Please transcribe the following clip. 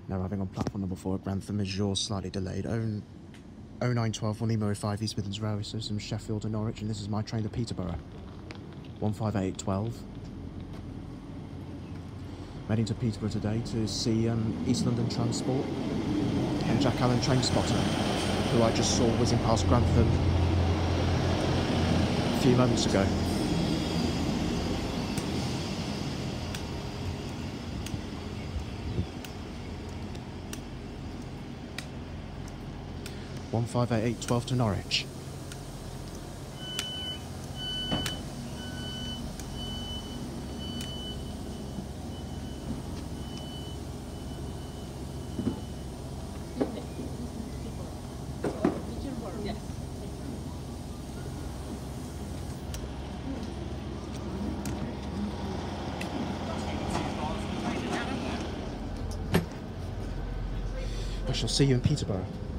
Now arriving on platform number 4 at Grantham is yours, slightly delayed. 0912 Lima 05 East Midlands Railway System, Sheffield to Norwich, and this is my train to Peterborough. 15812. Heading to Peterborough today to see East London Transport and Jack Allen train spotter, who I just saw whizzing past Grantham a few moments ago. One 58812 to Norwich. I shall see you in Peterborough.